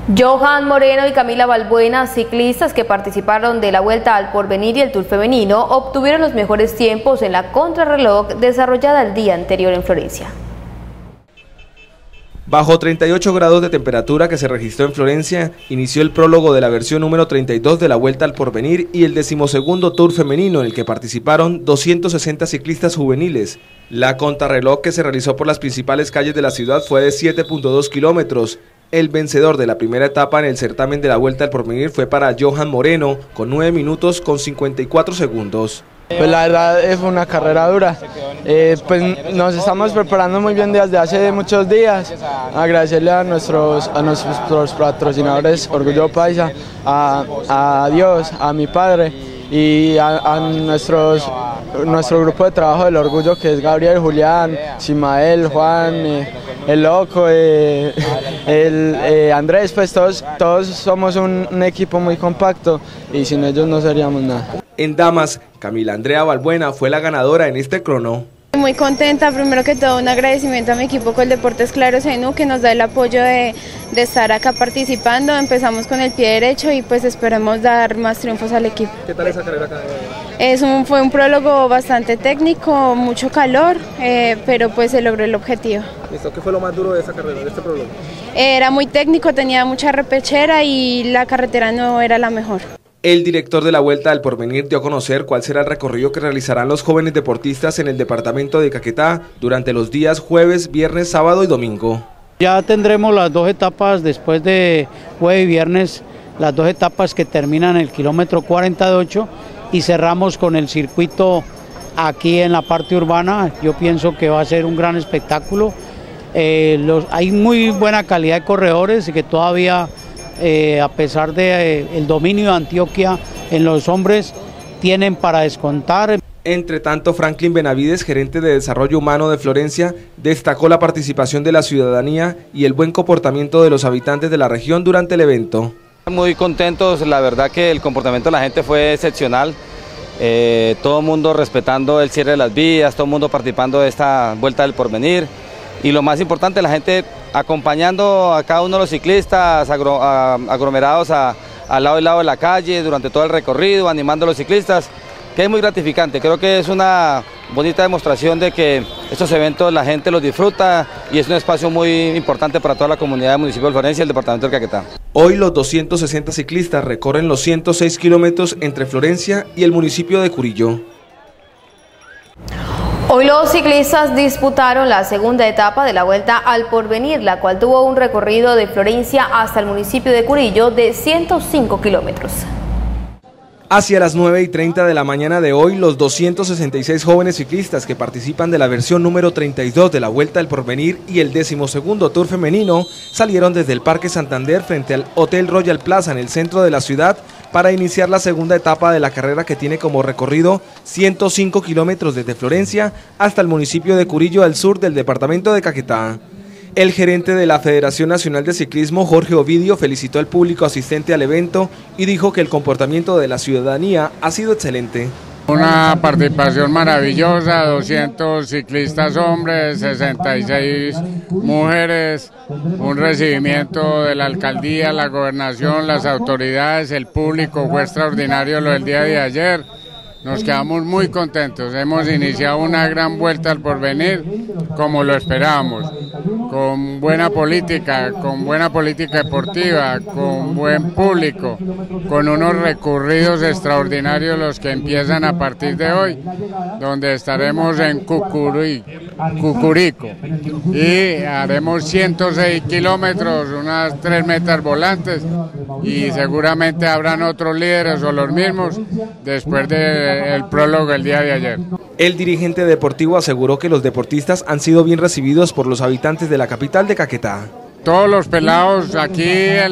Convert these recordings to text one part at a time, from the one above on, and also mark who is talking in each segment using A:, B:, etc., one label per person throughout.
A: Johan Moreno y Camila Balbuena, ciclistas que participaron de la Vuelta al Porvenir y el Tour Femenino, obtuvieron los mejores tiempos en la contrarreloj desarrollada el día anterior en Florencia.
B: Bajo 38 grados de temperatura que se registró en Florencia, inició el prólogo de la versión número 32 de la Vuelta al Porvenir y el 12º Tour Femenino, en el que participaron 260 ciclistas juveniles. La contrarreloj que se realizó por las principales calles de la ciudad fue de 7.2 kilómetros. El vencedor de la primera etapa en el certamen de la Vuelta al Porvenir fue para Johan Moreno, con 9 minutos con 54 segundos.
C: Pues la verdad fue una carrera dura, pues nos estamos preparando muy bien desde hace muchos días. Agradecerle a nuestros patrocinadores Orgullo Paisa, a Dios, a mi padre y a nuestro grupo de trabajo del Orgullo, que es Gabriel, Julián, Simael, Juan, el Loco, Andrés, pues todos somos un equipo muy compacto y sin ellos no seríamos nada.
B: En damas, Camila Andrea Balbuena fue la ganadora en este crono.
D: Muy contenta, primero que todo un agradecimiento a mi equipo Coldeportes Claro Senu, que nos da el apoyo de estar acá participando. Empezamos con el pie derecho y pues esperemos dar más triunfos al equipo.
B: ¿Qué tal esa carrera acá?
D: Fue un prólogo bastante técnico, mucho calor, pero pues se logró el objetivo.
B: ¿Qué fue lo más duro de esa carrera, de este prólogo?
D: Era muy técnico, tenía mucha repechera y la carretera no era la mejor.
B: El director de la Vuelta al Porvenir dio a conocer cuál será el recorrido que realizarán los jóvenes deportistas en el departamento de Caquetá durante los días jueves, viernes, sábado y domingo.
E: Ya tendremos las dos etapas después de jueves y viernes, las dos etapas que terminan el kilómetro 48 y cerramos con el circuito aquí en la parte urbana. Yo pienso que va a ser un gran espectáculo. Hay muy buena calidad de corredores y que todavía, a pesar del dominio de Antioquia en los hombres, tienen para descontar.
B: Entre tanto, Franklin Benavides, gerente de Desarrollo Humano de Florencia, destacó la participación de la ciudadanía y el buen comportamiento de los habitantes de la región durante el evento.
F: Muy contentos, la verdad que el comportamiento de la gente fue excepcional. Todo el mundo respetando el cierre de las vías, todo el mundo participando de esta Vuelta del Porvenir. Y lo más importante, la gente acompañando a cada uno de los ciclistas, aglomerados al lado y lado de la calle durante todo el recorrido, animando a los ciclistas, que es muy gratificante. Creo que es una bonita demostración de que estos eventos la gente los disfruta y es un espacio muy importante para toda la comunidad del municipio de Florencia y el departamento del Caquetá.
B: Hoy los 260 ciclistas recorren los 106 kilómetros entre Florencia y el municipio de Curillo.
A: Hoy los ciclistas disputaron la segunda etapa de la Vuelta al Porvenir, la cual tuvo un recorrido de Florencia hasta el municipio de Curillo de 105 kilómetros.
B: Hacia las 9:30 de la mañana de hoy, los 266 jóvenes ciclistas que participan de la versión número 32 de la Vuelta al Porvenir y el 12º Tour Femenino salieron desde el Parque Santander frente al Hotel Royal Plaza en el centro de la ciudad para iniciar la segunda etapa de la carrera, que tiene como recorrido 105 kilómetros desde Florencia hasta el municipio de Curillo al sur del departamento de Caquetá. El gerente de la Federación Nacional de Ciclismo, Jorge Ovidio, felicitó al público asistente al evento y dijo que el comportamiento de la ciudadanía ha sido excelente.
G: Una participación maravillosa, 200 ciclistas hombres, 66 mujeres, un recibimiento de la alcaldía, la gobernación, las autoridades, el público, fue extraordinario lo del día de ayer. Nos quedamos muy contentos, hemos iniciado una gran Vuelta al Porvenir como lo esperábamos, con buena política deportiva, con buen público, con unos recorridos extraordinarios los que empiezan a partir de hoy, donde estaremos en Cucurico y haremos 106 kilómetros, unas 3 metas volantes y seguramente habrán otros líderes o los mismos después del prólogo el día de ayer.
B: El dirigente deportivo aseguró que los deportistas han sido bien recibidos por los habitantes de la capital de Caquetá.
G: Todos los pelados, aquí el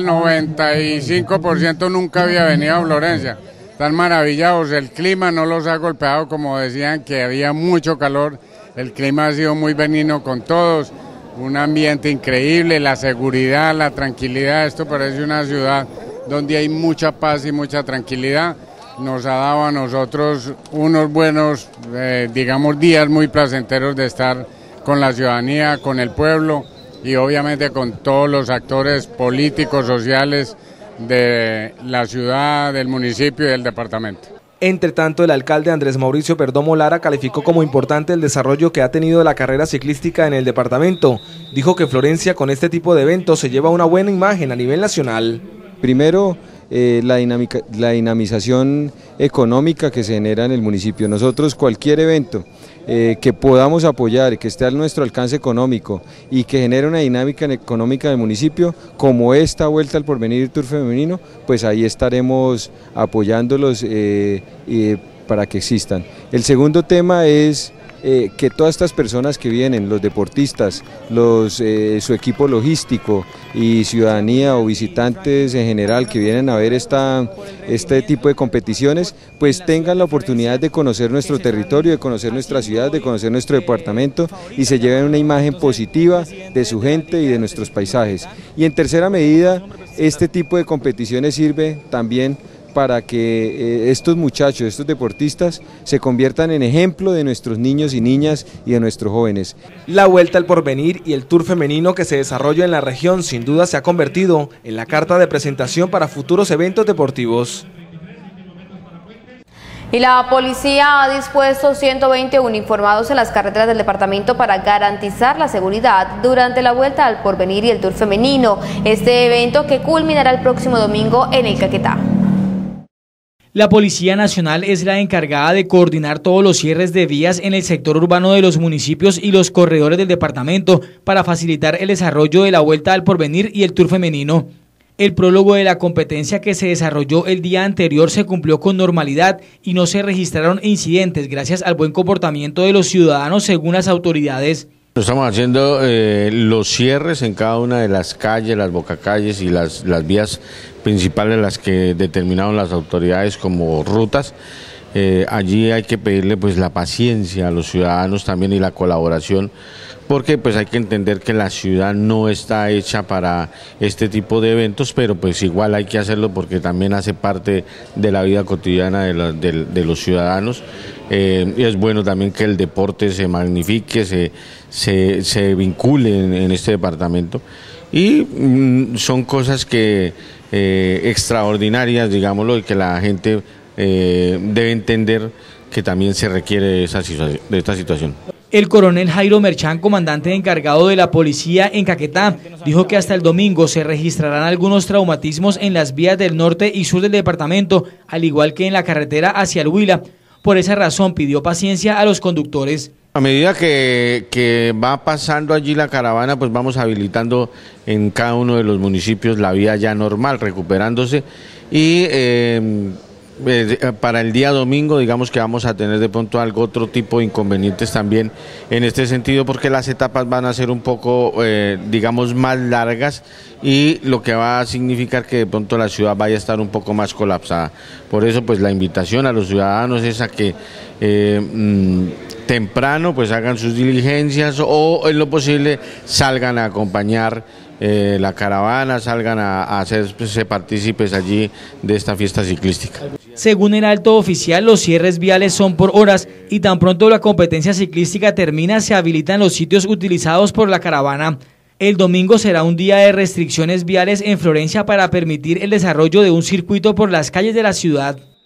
G: 95% nunca había venido a Florencia. Están maravillados, el clima no los ha golpeado, como decían que había mucho calor. El clima ha sido muy benigno con todos, un ambiente increíble, la seguridad, la tranquilidad. Esto parece una ciudad donde hay mucha paz y mucha tranquilidad. Nos ha dado a nosotros unos buenos, digamos, días muy placenteros de estar con la ciudadanía, con el pueblo, y obviamente con todos los actores políticos, sociales de la ciudad, del municipio y del departamento.
B: Entre tanto, el alcalde Andrés Mauricio Perdomo Lara calificó como importante el desarrollo que ha tenido la carrera ciclística en el departamento. Dijo que Florencia con este tipo de eventos se lleva una buena imagen a nivel nacional.
H: Primero, la dinamización económica que se genera en el municipio. Nosotros cualquier evento que podamos apoyar, que esté a nuestro alcance económico y que genere una dinámica económica del municipio, como esta Vuelta al Porvenir Tour Femenino, pues ahí estaremos apoyándolos para que existan. El segundo tema es que todas estas personas que vienen, los deportistas, su equipo logístico y ciudadanía o visitantes en general que vienen a ver este tipo de competiciones, pues tengan la oportunidad de conocer nuestro territorio, de conocer nuestra ciudad, de conocer nuestro departamento y se lleven una imagen positiva de su gente y de nuestros paisajes. Y en tercera medida, este tipo de competiciones sirve también para que estos muchachos, estos deportistas, se conviertan en ejemplo de nuestros niños y niñas y de nuestros jóvenes.
B: La Vuelta al Porvenir y el Tour Femenino que se desarrolla en la región sin duda se ha convertido en la carta de presentación para futuros eventos deportivos.
A: Y la policía ha dispuesto 120 uniformados en las carreteras del departamento para garantizar la seguridad durante la Vuelta al Porvenir y el Tour Femenino, este evento que culminará el próximo domingo en el Caquetá.
I: La Policía Nacional es la encargada de coordinar todos los cierres de vías en el sector urbano de los municipios y los corredores del departamento para facilitar el desarrollo de la Vuelta al Porvenir y el Tour Femenino. El prólogo de la competencia que se desarrolló el día anterior se cumplió con normalidad y no se registraron incidentes gracias al buen comportamiento de los ciudadanos según las autoridades.
J: Estamos haciendo los cierres en cada una de las calles, las bocacalles y las vías principales, las que determinaron las autoridades como rutas. Allí hay que pedirle pues la paciencia a los ciudadanos también y la colaboración, porque pues hay que entender que la ciudad no está hecha para este tipo de eventos, pero pues igual hay que hacerlo porque también hace parte de la vida cotidiana de los ciudadanos. Y es bueno también que el deporte se magnifique, se vincule en este departamento, y son cosas que extraordinarias, digámoslo, y que la gente debe entender que también se requiere de esta situación.
I: El coronel Jairo Merchán, comandante encargado de la policía en Caquetá, dijo que hasta el domingo se registrarán algunos traumatismos en las vías del norte y sur del departamento, al igual que en la carretera hacia el Huila. Por esa razón pidió paciencia a los conductores.
J: A medida que va pasando allí la caravana, pues vamos habilitando en cada uno de los municipios la vía ya normal, recuperándose, y para el día domingo digamos que vamos a tener de pronto otro tipo de inconvenientes también en este sentido, porque las etapas van a ser un poco digamos más largas, y lo que va a significar que de pronto la ciudad vaya a estar un poco más colapsada. Por eso pues la invitación a los ciudadanos es a que temprano pues hagan sus diligencias, o en lo posible salgan a acompañar la caravana, salgan a hacerse partícipes allí de esta fiesta ciclística.
I: Según el alto oficial, los cierres viales son por horas y tan pronto la competencia ciclística termina se habilitan los sitios utilizados por la caravana. El domingo será un día de restricciones viales en Florencia para permitir el desarrollo de un circuito por las calles de la ciudad.